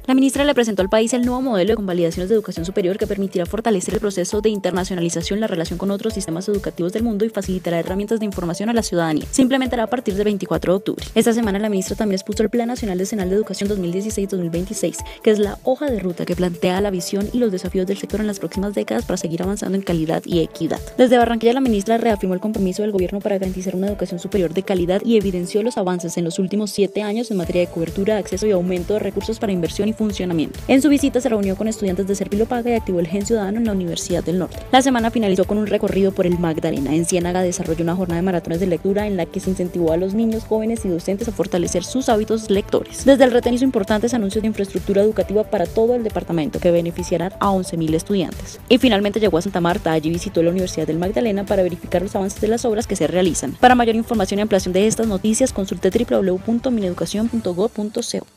La ministra le presentó al país el nuevo modelo de convalidaciones de educación superior que permitirá fortalecer el proceso de internacionalización, la relación con otros sistemas educativos del mundo y facilitará herramientas de información a la ciudadanía. Se implementará a partir del 24 de octubre. Esta semana la ministra también expuso el Plan Nacional Decenal de Educación 2016-2026, que es la hoja de ruta que plantea la visión y los desafíos del sector en las próximas décadas para seguir avanzando en calidad y equidad. Desde Barranquilla, la ministra reafirmó el compromiso del gobierno para garantizar una educación superior de calidad y evidenció los avances en los últimos 7 años en materia de cobertura, acceso y aumento de recursos para inversión y funcionamiento. En su visita se reunió con estudiantes de Servilopaga y activó el Gen Ciudadano en la Universidad del Norte. La semana finalizó con un recorrido por el Magdalena. En Ciénaga desarrolló una jornada de maratones de lectura en la que se incentivó a los niños, jóvenes y docentes a fortalecer sus hábitos lectores. Desde el retén hizo importantes anuncios de infraestructura educativa para todo el departamento que beneficiarán a 11.000 estudiantes. Y finalmente llegó a Santa Marta. Allí visitó la Universidad del Magdalena para verificar los avances de las obras que se realizan. Para mayor información y ampliación de estas noticias, consulte www.mineducacion.gov.co.